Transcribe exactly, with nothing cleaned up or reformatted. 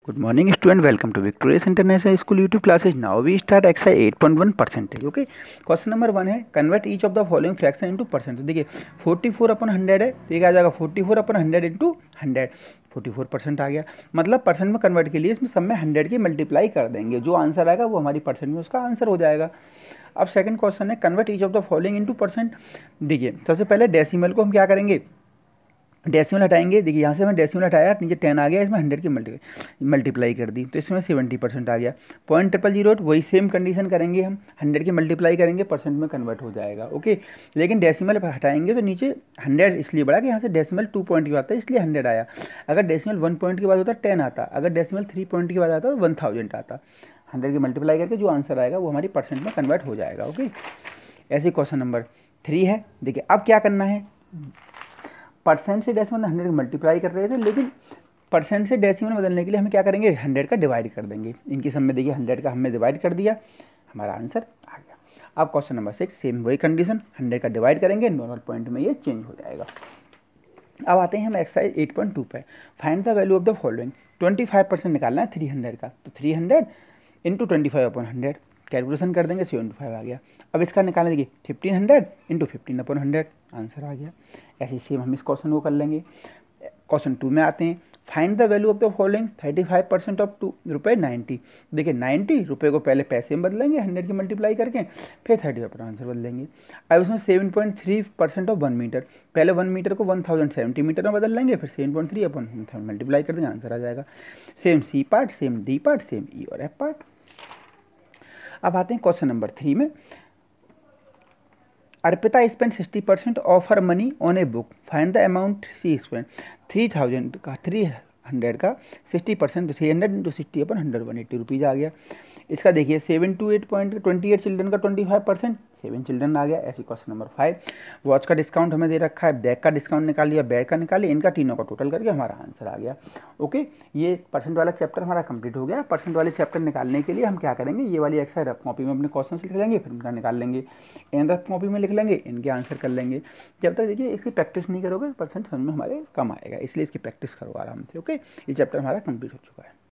Good morning student, welcome to Victorious International School YouTube classes. Now we start exercise eight point one percentage. Okay, question number one है convert each of the following fraction into percent. तो देखिए चौवालीस अपन hundred है तो ये क्या आ जाएगा चौवालीस अपन हंड्रेड इंटू हंड्रेड, चौवालीस परसेंट आ गया। मतलब परसेंट में कन्वर्ट के लिए इसमें सब में हंड्रेड की मल्टीप्लाई कर देंगे, जो आंसर आएगा वो हमारी परसेंट में उसका आंसर हो जाएगा। अब सेकंड क्वेश्चन है convert each of the following into percent. देखिए सबसे पहले डेसिमल को हम क्या करेंगे, डेसिमल हटाएंगे। देखिए यहाँ से हमें डेसिमल हटाया, नीचे टेन आ गया, इसमें हंड्रेड की मल्टी मल्टीप्लाई कर दी तो इसमें सेवेंटी परसेंट आ गया। पॉइंट ट्रिपल जीरो एट वही सेम कंडीशन करेंगे, हम हंड्रेड की मल्टीप्लाई करेंगे, परसेंट में कन्वर्ट हो जाएगा। ओके, लेकिन डेसिमल हटाएंगे तो नीचे हंड्रेड इसलिए बढ़ा कि यहाँ से डेसिमल टू पॉइंट के बाद आता है इसलिए हंड्रेड आया। अगर डेसिमल वन पॉइंट के बाद होता टेन आता, अगर डेसिमल थ्री पॉइंट के बाद आता तो वन थाउजेंड आता। हंड्रेड की मल्टीप्लाई करके जो आंसर आएगा वो हमारी परसेंट में कन्वर्ट हो जाएगा। ओके, ऐसे क्वेश्चन नंबर थ्री है। देखिए अब क्या करना है, परसेंट से डेसिमल हंड्रेड मल्टीप्लाई कर रहे थे, लेकिन परसेंट से डेसिमल बदलने के लिए हमें क्या करेंगे, हंड्रेड का डिवाइड कर देंगे। इनकी सब में देखिए हंड्रेड का हमने डिवाइड कर दिया, हमारा आंसर आ गया। अब क्वेश्चन नंबर सिक्स, सेम वही कंडीशन, हंड्रेड का डिवाइड करेंगे, नॉर्मल पॉइंट में ये चेंज हो जाएगा। अब आते हैं हम एक्सरसाइज एट पॉइंट टू पे। Find the value of the following. Twenty five percent निकालना है थ्री हंड्रेड का, तो three hundred into twenty five upon hundred, calculation कर देंगे, सेवेंटी फाइव आ गया। अब इसका निकालना देखिए fifteen hundred into fifteen upon hundred, answer आ गया। ऐसे सेम हम इस क्वेश्चन को कर लेंगे। क्वेश्चन टू में आते हैं, find the value of the following thirty five percent of two रुपये नाइन्टी। देखिए नाइन्टी रुपये को पहले पैसे में बदलेंगे हंड्रेड की मल्टीप्लाई करके, फिर थर्टी फाइव पर आंसर बदलेंगे। अब इसमें seven point three percent of one meter, पहले वन मीटर को वन थाउजेंड सेवेंटी मीटर में बदल लेंगे, फिर सेवन पॉइंट थ्री अपन मल्टीप्लाई कर देंगे, आंसर आ जाएगा। Same C part, same D part, same E और एफ पार्ट। अब आते हैं क्वेश्चन नंबर थ्री में। Arpita spend sixty percent of her money on a book, find the amount she spend. Three thousand का थ्री हंड्रेड का sixty percent, three hundred into sixty upon hundred one eighty rupees आ गया। इसका देखिए seven two eight point twenty eight children का twenty five percent, seven children आ गया। ऐसी क्वेश्चन नंबर फाइव, वॉच का डिस्काउंट हमें दे रखा है, बैग का डिस्काउंट निकाल लिया, बैग का निकालिए, इनका तीनों का टोटल करके हमारा आंसर आ गया। ओके, ये परसेंट वाला चैप्टर हमारा कंप्लीट हो गया। परसेंट वाले चैप्टर निकालने के लिए हम क्या करेंगे, ये वाली एक्सरसाइज रफ कॉपी में अपने क्वेश्चन लिख लेंगे, फिर इनका निकाल लेंगे, इन रफ कॉपी में लिख लेंगे, इनके आंसर कर लेंगे। जब तक देखिए इसकी प्रैक्टिस नहीं करोगे परसेंट समझ में हमारे कम आएगा, इसलिए इसकी प्रैक्टिस करो आराम से। ओके, ये चैप्टर हमारा कंप्लीट हो चुका है।